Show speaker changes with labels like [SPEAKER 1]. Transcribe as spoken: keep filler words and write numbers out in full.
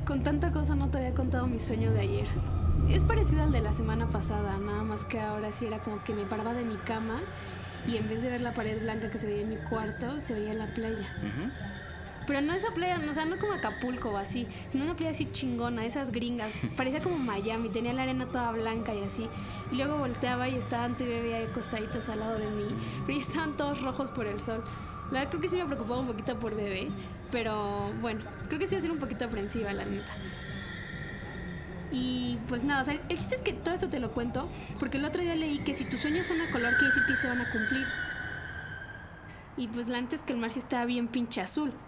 [SPEAKER 1] Con tanta cosa no te había contado mi sueño de ayer. Es parecido al de la semana pasada, nada más que ahora sí era como que me paraba de mi cama y en vez de ver la pared blanca que se veía en mi cuarto, se veía la playa.
[SPEAKER 2] Uh-huh.
[SPEAKER 1] Pero no esa playa, o sea, no como Acapulco o así, sino una playa así chingona, esas gringas. Parecía como Miami, tenía la arena toda blanca y así. Y luego volteaba y estaban tu bebé ahí acostaditos al lado de mí, pero ya estaban todos rojos por el sol. La verdad creo que sí me preocupaba un poquito por bebé, pero bueno, creo que sí iba a ser un poquito aprensiva, la neta. Y pues nada, o sea, el chiste es que todo esto te lo cuento porque el otro día leí que si tus sueños son a color quiere decir que se van a cumplir. Y pues la neta es que el mar sí estaba bien pinche azul.